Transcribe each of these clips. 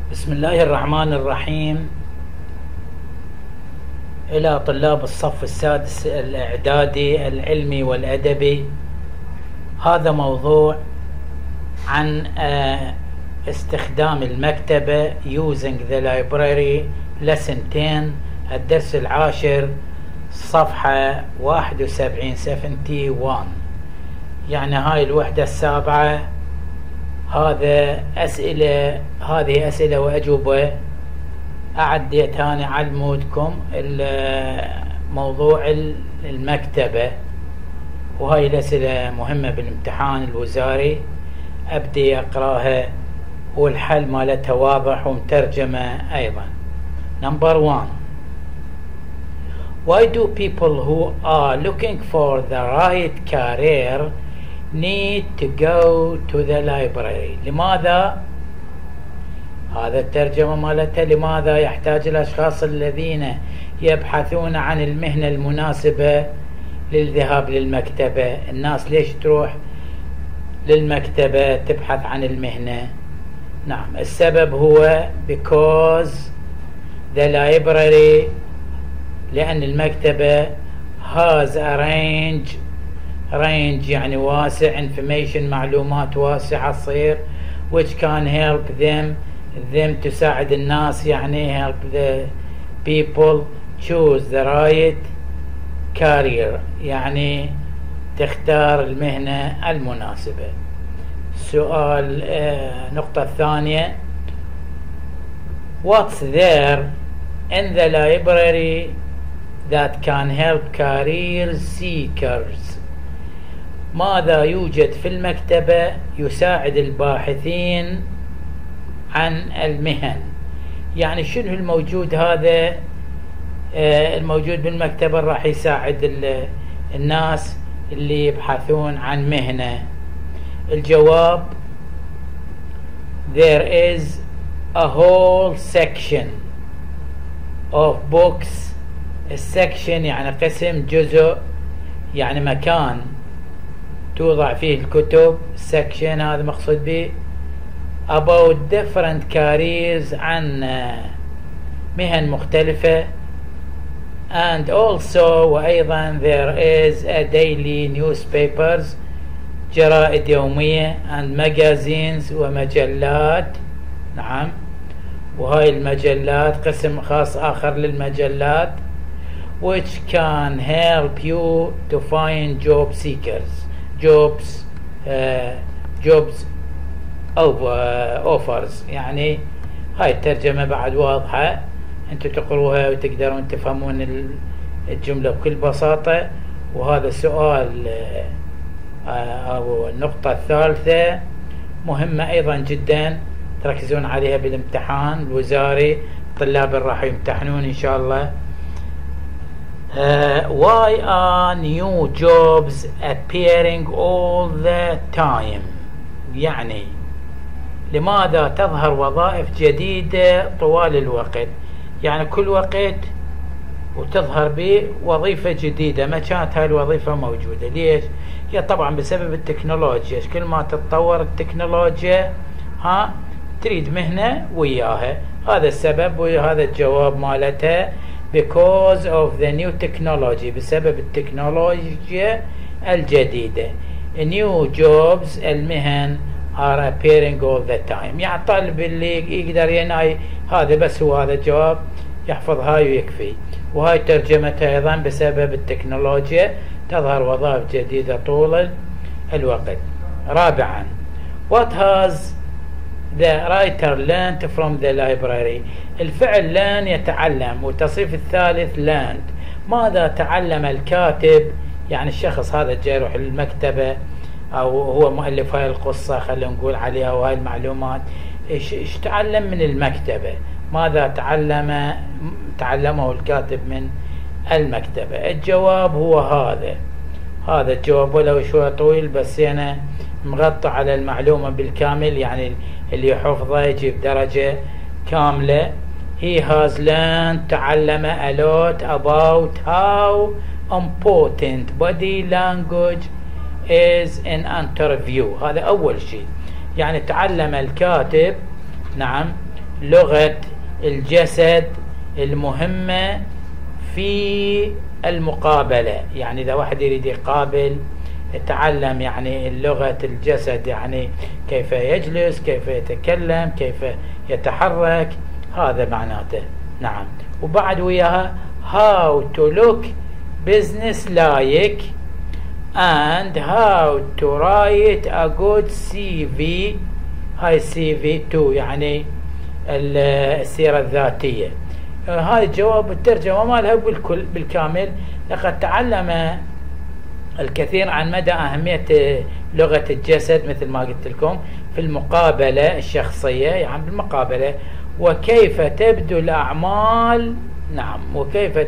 بسم الله الرحمن الرحيم. إلى طلاب الصف السادس الإعدادي العلمي والأدبي، هذا موضوع عن استخدام المكتبة using the library lesson 10 الدرس العاشر صفحة 71 يعني هاي الوحدة السابعة. هذه أسئلة وأجوبة أعديتها أنا على مودكم موضوع المكتبة، وهاي الأسئلة مهمة بالامتحان الوزاري. أبدي أقراها والحل مالتها واضح ومترجمة أيضا. Number 1. Why do people who are looking for the right career need to go to the library؟ لماذا؟ هذا الترجمة مالتها. لماذا يحتاج الأشخاص الذين يبحثون عن المهنة المناسبة للذهاب للمكتبة؟ الناس ليش تروح للمكتبة تبحث عن المهنة؟ نعم، السبب هو because the library، لأن المكتبة has a range يعني واسع، information معلومات واسعة تصير which can help them تساعد الناس، يعني help the people choose the right career، يعني تختار المهنة المناسبة. سؤال نقطة الثانية، what's there in the library that can help career seekers؟ ماذا يوجد في المكتبة يساعد الباحثين عن المهن؟ يعني شنو الموجود هذا الموجود بالمكتبة راح يساعد الناس اللي يبحثون عن مهنة؟ الجواب there is a whole section of books. السكشن يعني قسم، جزء يعني مكان توضع فيه الكتب. section هذا مقصود به about different careers، عن مهن مختلفة. and also وأيضا there is a daily newspapers، جرائد يومية، and magazines ومجلات. نعم، وهاي المجلات قسم خاص آخر للمجلات which can help you to find job seekers jobs offers. يعني هاي الترجمة بعد واضحة، انتوا تقروها وتقدرون تفهمون الجملة بكل بساطة. وهذا سؤال أو النقطة الثالثة مهمة أيضا جدا، تركزون عليها بالامتحان الوزاري، الطلاب راح يمتحنون إن شاء الله. why are new jobs appearing all the time؟ يعني لماذا تظهر وظائف جديدة طوال الوقت؟ يعني كل وقت وتظهر بوظيفة جديدة، ما كانت هاي الوظيفة موجودة. ليش؟ هي طبعا بسبب التكنولوجيا، كل ما تتطور التكنولوجيا تريد مهنة وياها. هذا السبب وهذا الجواب مالتها because of the new technology، بسبب التكنولوجيا الجديدة. new jobs المهن are appearing all the time. يعني الطالب اللي يقدر يناي هذا بس، هو هذا الجواب يحفظ هاي ويكفي. وهاي ترجمتها أيضا بسبب التكنولوجيا تظهر وظائف جديدة طول الوقت. رابعا، what has the writer learned from the library؟ الفعل learn يتعلم، والتصريف الثالث learned. ماذا تعلم الكاتب؟ يعني الشخص هذا جاي يروح للمكتبة أو هو مؤلف هاي القصة خلينا نقول عليها وهاي المعلومات، إيش تعلم من المكتبة؟ ماذا تعلمه الكاتب من المكتبة؟ الجواب هو هذا الجواب، ولو شوي طويل بس أنا مغطى على المعلومة بالكامل، يعني اللي يحفظه يجيب درجة كاملة. he has learned تعلم a lot about how important body language is in interview. هذا أول شيء، يعني تعلم الكاتب نعم لغة الجسد المهمة في المقابلة. يعني إذا واحد يريد يقابل يتعلم يعني لغة الجسد، يعني كيف يجلس، كيف يتكلم، كيف يتحرك، هذا معناته. نعم. وبعد وياها how to look business like and how to write a good CV. هاي CV2 يعني السيرة الذاتية. هاي الجواب الترجمة مالها بالكامل. لقد تعلم الكثير عن مدى أهمية لغة الجسد مثل ما قلت لكم في المقابلة الشخصية، يعني بالمقابلة، وكيف تبدو الأعمال. نعم. وكيف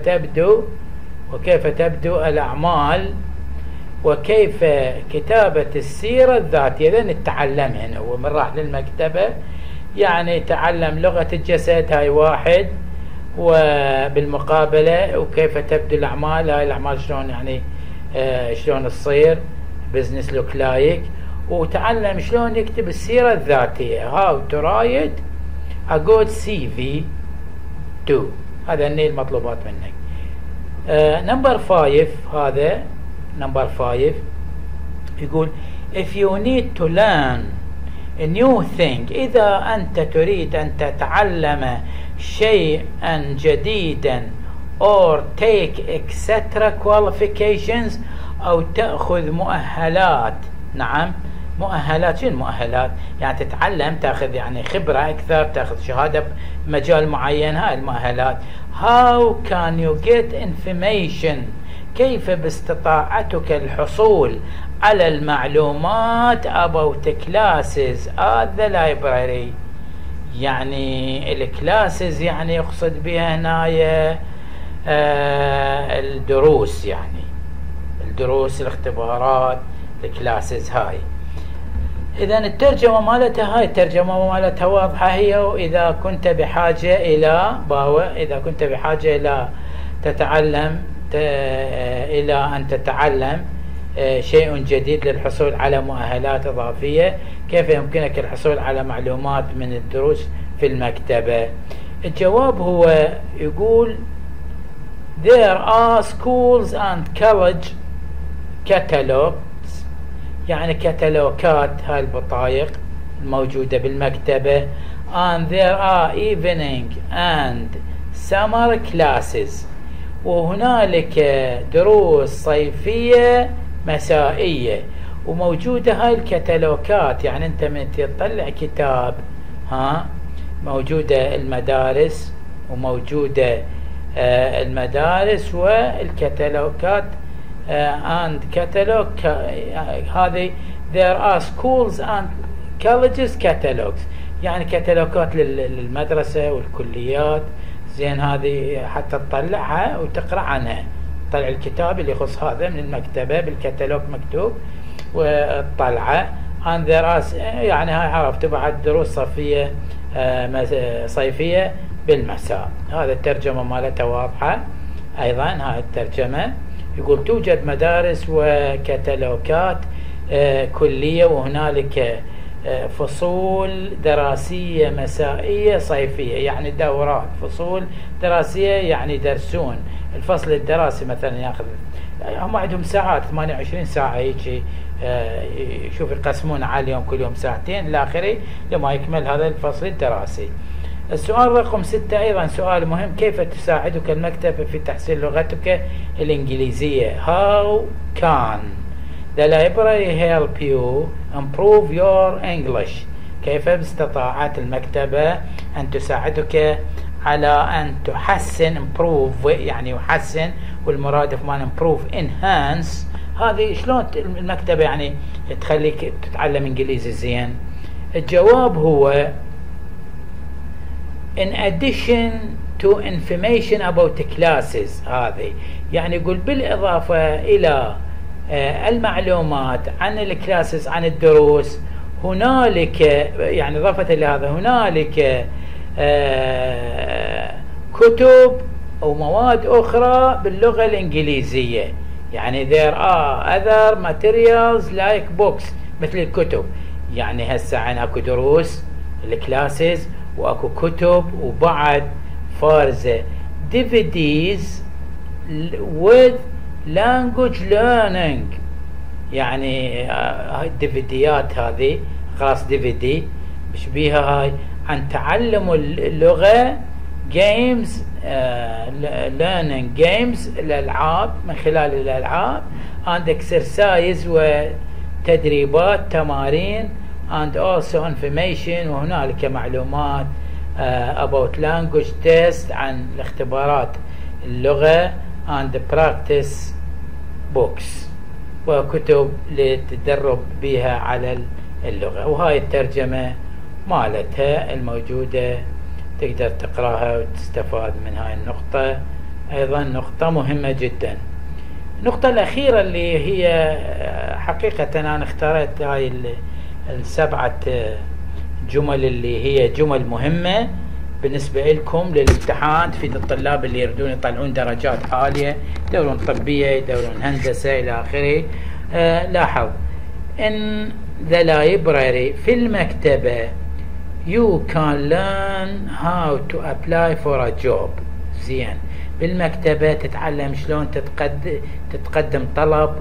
تبدو الأعمال، وكيف كتابة السيرة الذاتية. إذن التعلم هنا هو من راح للمكتبة يعني تعلم لغة الجسد، هاي واحد، وبالمقابلة وكيف تبدو الأعمال، هاي الأعمال شلون يعني شلون تصير بزنس لوك لايك، وتعلم شلون يكتب السيرة الذاتية how to write a good CV 2. هذا المطلوبات منك. نمبر 5. هذا نمبر 5 يقول if you need to learn a new thing. إذا أنت تريد أن تتعلم شيئا جديدا or take etc qualifications أو تأخذ مؤهلات. نعم. مؤهلات. شنو المؤهلات؟ يعني تتعلم، تأخذ يعني خبرة أكثر، تأخذ شهادة بمجال معين، هاي المؤهلات. how can you get information. كيف باستطاعتك الحصول على المعلومات about classes at the library. يعني الكلاسز يعني يقصد بها هنا الدروس، يعني الدروس، الاختبارات، الكلاسز هاي. إذا الترجمة مالتها هاي الترجمة مالتها واضحة هي. وإذا كنت بحاجة إلى إذا كنت بحاجة إلى تتعلم إلى أن تتعلم شيء جديد للحصول على مؤهلات إضافية، كيف يمكنك الحصول على معلومات من الدروس في المكتبة؟ الجواب هو يقول there are schools and college catalogs. يعني كتالوجات هاي البطايق الموجودة بالمكتبة. and there are evening and summer classes. وهنالك دروس صيفية مسائية. وموجودة هاي الكتالوجات، يعني انت من تطلع كتاب موجودة المدارس، وموجودة المدارس والكتالوجات and catalog. هذه there are schools and colleges catalogs، يعني كتالوجات للمدرسة والكليات. زين هذه حتى تطلعها وتقرأ عنها، طلع الكتاب اللي يخص هذا من المكتبة بالكتالوج مكتوب وطلعه. and there are يعني هاي عرفت بعد دروس صيفية صيفية بالمساء. هذا الترجمة مالتها واضحة أيضا. هاي الترجمة يقول توجد مدارس وكتالوجات كلية، وهنالك فصول دراسية مسائية صيفية، يعني دورات. فصول دراسية يعني يدرسون الفصل الدراسي مثلا ياخذ، هم عندهم ساعات 28 ساعة هيك، شوف يقسمون على اليوم كل يوم ساعتين إلى آخره لما يكمل هذا الفصل الدراسي. السؤال رقم 6 أيضا سؤال مهم، كيف تساعدك المكتبة في تحسين لغتك الإنجليزية؟ How can the library help you improve your English؟ كيف باستطاعت المكتبة أن تساعدك على أن تحسن improve يعني يحسن، والمرادف مال improve enhance. هذه شلون المكتبة يعني تخليك تتعلم إنجليزي زين؟ الجواب هو in addition to information about classes. هذه يعني يقول بالإضافة إلى المعلومات عن الكلاسز، عن الدروس، هنالك يعني إضافة لهذا هنالك كتب أو مواد أخرى باللغة الإنجليزية. يعني there are other materials like books، مثل الكتب. يعني هسه عن اكو دروس الكلاسز، واكو كتب، وبعد فارزة DVDs with language learning. يعني هاي الديفيديات هذه خلاص DVD مش بيها هاي عن تعلم اللغة، games learning games الألعاب، من خلال الألعاب and exercise وتدريبات تمارين and also information، وهنالك معلومات about language test عن الاختبارات اللغة and practice books، وكتب للتدرب بها على اللغة. وهاي الترجمة مالتها الموجودة تقدر تقراها وتستفاد من هاي النقطة. أيضا نقطة مهمة جدا. النقطة الأخيرة اللي هي حقيقة أنا اختارت هاي السبعة جمل اللي هي جمل مهمة بالنسبة لكم للامتحان، تفيد الطلاب اللي يريدون يطلعون درجات عالية، يدورون طبية، يدورون هندسة إلى آخره. لاحظ in the library في المكتبة you can learn how to apply for a job. زين، بالمكتبة تتعلم شلون تتقدم طلب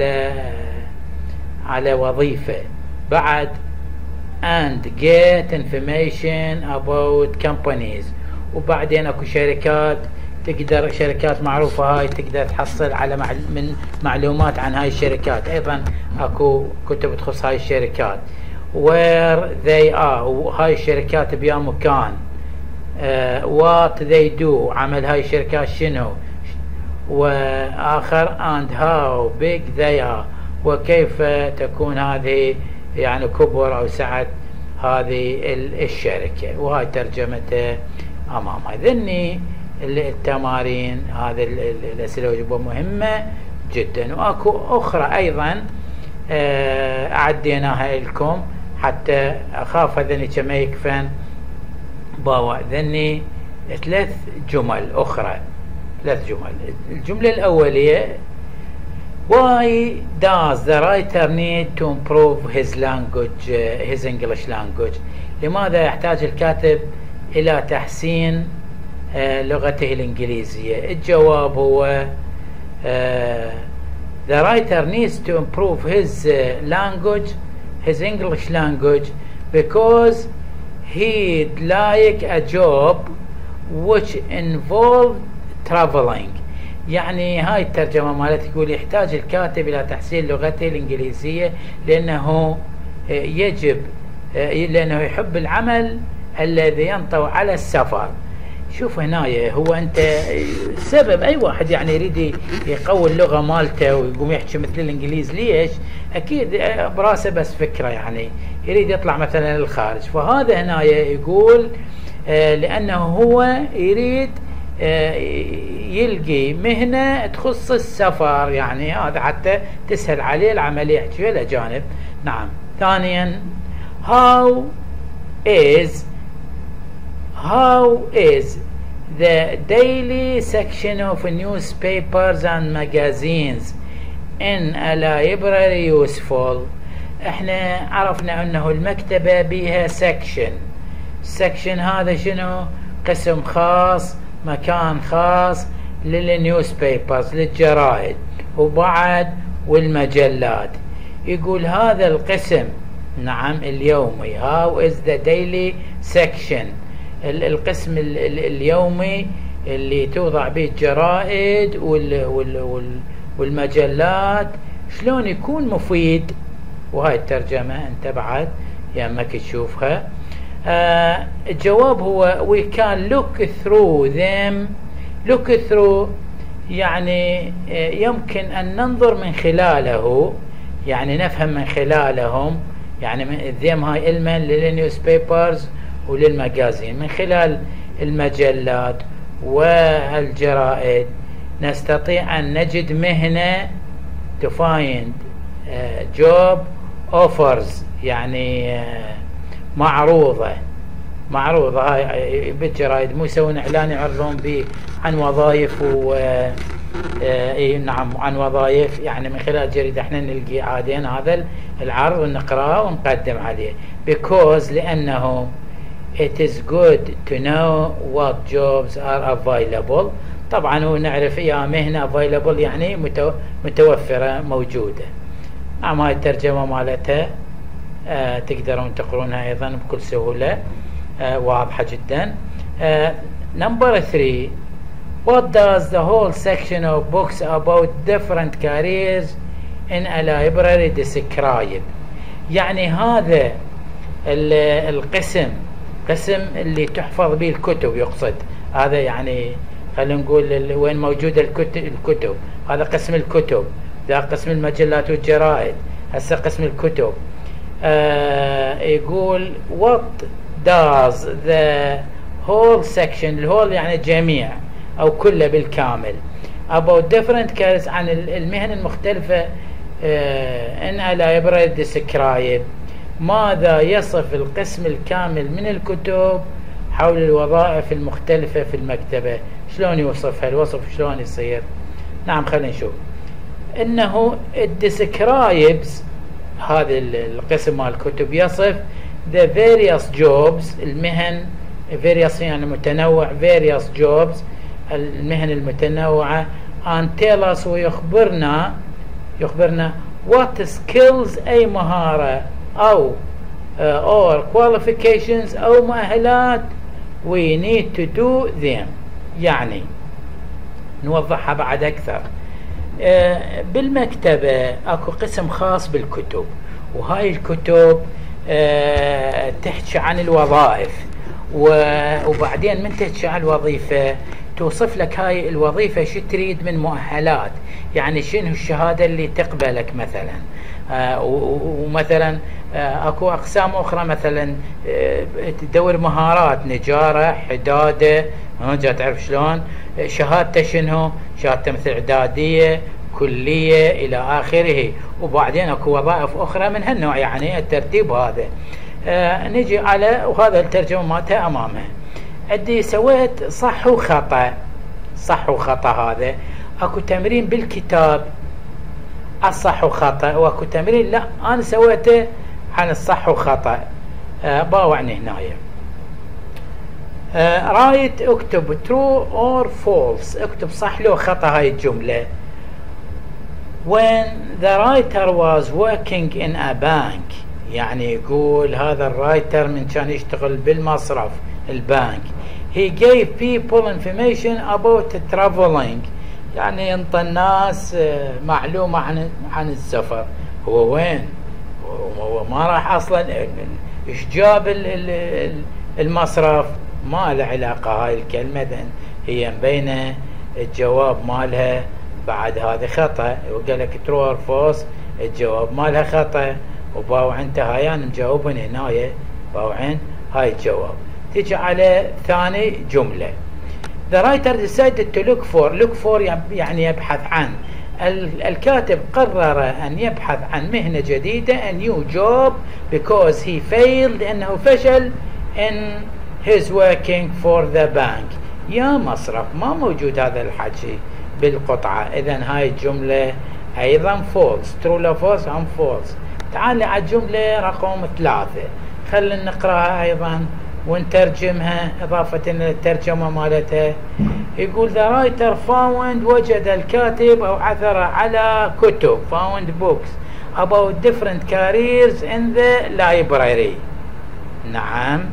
على وظيفة. بعد and get information about companies، وبعدين اكو شركات تقدر، شركات معروفة هاي تقدر تحصل على من معلومات عن هاي الشركات. ايضا اكو كتب تخص هاي الشركات where they are، وهاي الشركات بيا مكان، what they do عمل هاي الشركات شنو، واخر and how big they are وكيف تكون هذه يعني كبر او سعة هذه الشركة. وهاي ترجمته امامها. ذني التمارين، هذه الاسئله وجوبه مهمه جدا. واكو اخرى ايضا اعديناها لكم حتى اخاف هذني كما يكفن باوع. ذني 3 جمل اخرى، 3 جمل. الجمله الاوليه why does the writer need to improve his language his English language؟ لماذا يحتاج الكاتب الى تحسين لغته الانجليزيه؟ الجواب هو the writer needs to improve his language, his English language, because he'd like a job which involved traveling. يعني هاي الترجمة مالتي يقول يحتاج الكاتب إلى تحسين لغته الإنجليزية لأنه يجب، لأنه يحب العمل الذي ينطوي على السفر. شوف هنا هو أنت سبب أي واحد يعني يريد يقوي اللغة مالته ويقوم يحكي مثل الإنجليز، ليش؟ أكيد براسه بس فكرة، يعني يريد يطلع مثلا للخارج. فهذا هنا يقول لأنه هو يريد يلقي مهنة تخص السفر، يعني هذا حتى تسهل عليه العملية يحكي الأجانب. نعم. ثانيا how is the daily section of newspapers and magazines in a library useful؟ احنا عرفنا انه المكتبة بيها section هذا شنو؟ قسم خاص، مكان خاص للنيوزبيبرز، للجرائد، وبعد والمجلات. يقول هذا القسم، نعم اليومي، how is the daily section، القسم اليومي اللي توضع به الجرائد والمجلات، شلون يكون مفيد؟ وهاي الترجمة انت بعد يمك تشوفها. الجواب هو we can look through them. look through يعني يمكن أن ننظر من خلاله، يعني نفهم من خلالهم، يعني them هاي علما للنيوزبيبرز وللمجازين. من خلال المجلات والجرائد نستطيع أن نجد مهنة to find job offers، يعني معروضة هاي بالجرائد، مو يسوون اعلان يعرضون به عن وظائف نعم عن وظائف، يعني من خلال الجريدة احنا نلقي عادين هذا العرض ونقراه ونقدم عليه. because لأنه it is good to know what jobs are available. طبعا هو نعرف يا مهنة available يعني متوفرة موجودة. نعم هاي الترجمة مالتها تقدرون تقرونها أيضا بكل سهولة، واضحة جدا. number 3, what does the whole section of books about different careers in a library describe؟ يعني هذا القسم قسم اللي تحفظ به الكتب يقصد، هذا يعني خلينا نقول وين موجودة الكتب، هذا قسم الكتب، ذا قسم المجلات والجرائد، هسه قسم الكتب. يقول what does the whole section، الهول يعني جميع أو كله بالكامل، about different careers عن المهن المختلفة in a library describe، ماذا يصف القسم الكامل من الكتب حول الوظائف المختلفة في المكتبة. شلون يوصفها؟ الوصف شلون يصير؟ نعم خلينا نشوف. انه describes، هذا القسم مال الكتب يصف the various jobs، المهن، various يعني متنوع، various jobs المهن المتنوعة، and tell us ويخبرنا what skills أي مهارة أو or qualifications أو مؤهلات we need to do them. يعني نوضحها بعد أكثر. بالمكتبة أكو قسم خاص بالكتب، وهاي الكتب تحكي عن الوظائف، وبعدين من تحكي عن الوظيفة توصف لك هاي الوظيفة شو تريد من مؤهلات، يعني شنو الشهادة اللي تقبلك مثلا. ومثلا اكو اقسام اخرى مثلا تدور مهارات، نجارة، حدادة، جا تعرف شلون شهادته شنو، شهادته مثل اعدادية، كلية الى اخره. وبعدين اكو وظائف اخرى من هالنوع، يعني الترتيب هذا. نجي على، وهذا الترجمة مالتها امامها. عندي سويت صح وخطأ. صح وخطأ هذا اكو تمرين بالكتاب الصح وخطأ، واكو تمرين لا انا سويته عن الصح وخطأ. باوعني هنايا. رايت اكتب true or false، اكتب صح لو خطأ هاي الجملة. when the writer was working in a bank، يعني يقول هذا الرايتر من كان يشتغل بالمصرف البنك. he gave people information about traveling، يعني ينطى الناس معلومة عن السفر. هو وين؟ هو ما راح اصلا، ايش جاب المصرف؟ ما له علاقة هاي الكلمة، هي مبينة الجواب مالها بعد هذا خطأ. وقال لك true or false، الجواب مالها خطأ، وباوعين هايان مجاوبن هنايا، باوعين هاي الجواب. تيجي على ثاني جملة. The writer decided to look for يعني يبحث عن. الكاتب قرر أن يبحث عن مهنة جديدة، a new job، because he failed، أنه فشل in his working for the bank. يا مصرف ما موجود هذا الحكي بالقطعة، إذن هاي الجملة أيضا false. true لا false؟ هم false. تعال على الجملة رقم 3، خلينا نقرأها أيضا ونترجمها إضافة للترجمة مالتها. يقول the writer found، وجد الكاتب أو عثر على كتب، found books about different careers in the library. نعم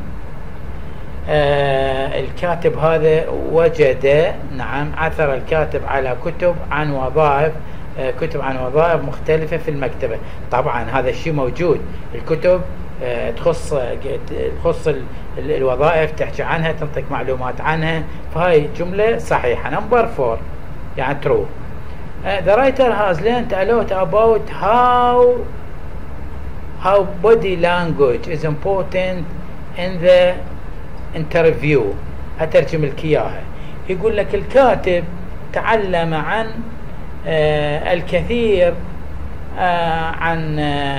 الكاتب هذا وجد، نعم عثر الكاتب على كتب عن وظائف، كتب عن وظائف مختلفة في المكتبة. طبعا هذا الشيء موجود، الكتب تخص الوظائف، تحكي عنها، تنطيك معلومات عنها، فهاي جملة صحيحة. نمبر 4 يعني true. The writer has learned a lot about how body language is important in the interview. أترجم لك إياها. يقول لك الكاتب تعلم عن الكثير عن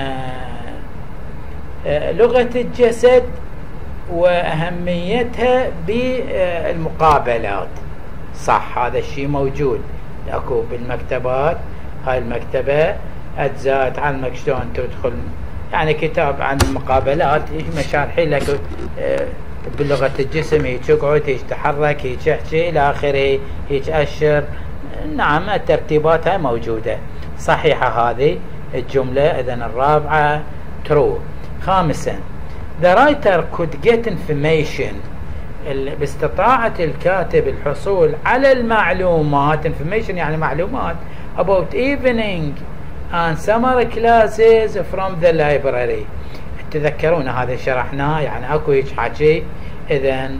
لغة الجسد وأهميتها بالمقابلات. صح هذا الشيء موجود اكو بالمكتبات. هاي المكتبة أجزاء تعلمك شلون تدخل، يعني كتاب عن المقابلات مشارحين لك بلغة الجسم هيك يقعد، هيك تحرك، هيك يحكي إلى آخره، هيك أشر. نعم الترتيبات هاي موجودة، صحيحة هذه الجملة. إذن الرابعة true. خامسا the writer could get information، باستطاعة الكاتب الحصول على المعلومات، information يعني معلومات، about evening and summer classes from the library. تذكرون هذا شرحناه، يعني اكو هيك حكي. اذا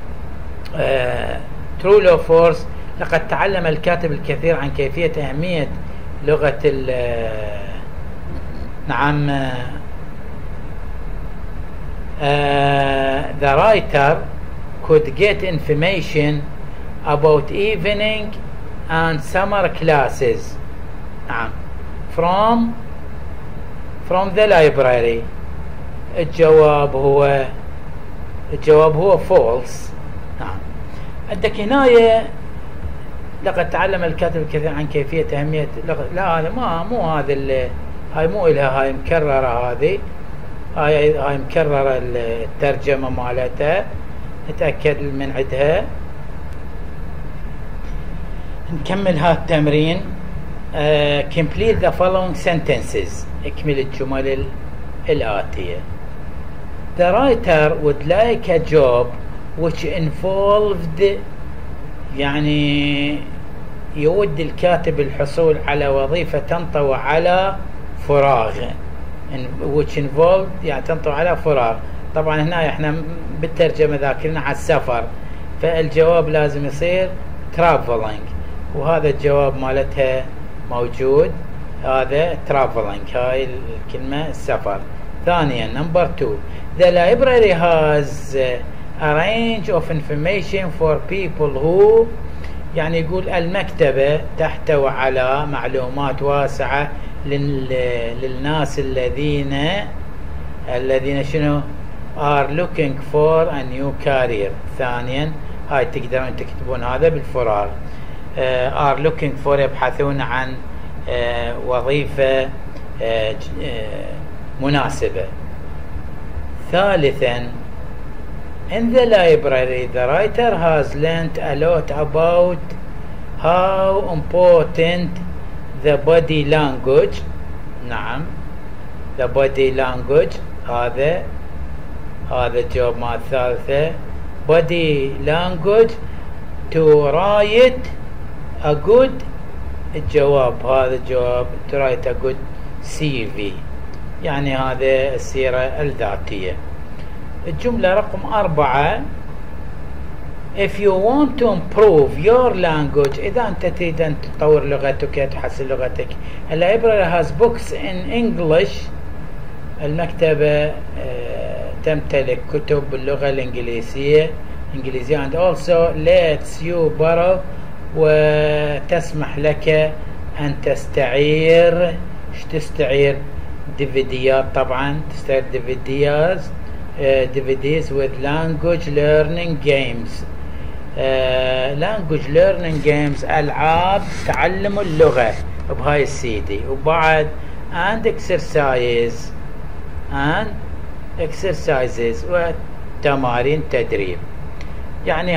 true or false. لقد تعلم الكاتب الكثير عن كيفية أهمية لغة نعم the writer could get information about evening and summer classes نعم from the library. الجواب هو false. نعم. عندك هنا لقد تعلم الكاتب الكثير عن كيفية أهمية لا هذا مو هذا هاي مو إلها، هاي مكررة، هاي مكررة الترجمة مالتها، نتأكد من عدها. نكمل هالتمرين. complete the following sentences. اكمل الجمل الآتية. The writer would like a job which involved، يعني يود الكاتب الحصول على وظيفة تنطوي على فراغ، which involved يعني تنطوي على فراغ. طبعا هنا احنا بالترجمة ذاكرنا على السفر، فالجواب لازم يصير traveling، وهذا الجواب مالتها موجود، هذا traveling، هاي الكلمة السفر. ثانيا number 2 the library has a range of information for people who، يعني يقول المكتبة تحتوي على معلومات واسعة للناس الذين شنو are looking for a new career. ثانيا هاي تقدرون تكتبون هذا بالفراغ. are looking for يبحثون عن وظيفة مناسبة. ثالثا in the library the writer has learnt a lot about how important the body language. نعم the body language، هذا الجواب مال الثالثة. body language to write a good، الجواب هذا الجواب to write a good CV، يعني هذا السيرة الذاتية. الجملة رقم 4 if you want to improve your language، إذا أنت تريد أن تطور لغتك تحسن لغتك. the library has books in English، المكتبة تمتلك كتب باللغة الإنجليزية and also lets you borrow، وتسمح لك أن تستعير. تستعير ديفيديات، طبعا تستعير DVDs with language learning games. language learning games ألعاب تعلم اللغة بهاي السيدي. وبعد and exercises وتمارين تدريب. يعني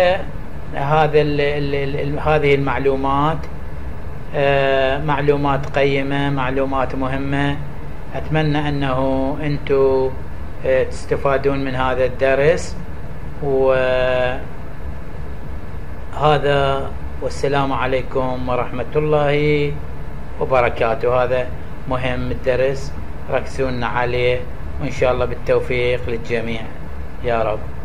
هذه المعلومات معلومات قيمة، معلومات مهمة. أتمنى أنه أنتم تستفادون من هذا الدرس، وهذا والسلام عليكم ورحمة الله وبركاته. هذا مهم الدرس، ركزونا عليه، وإن شاء الله بالتوفيق للجميع يا رب.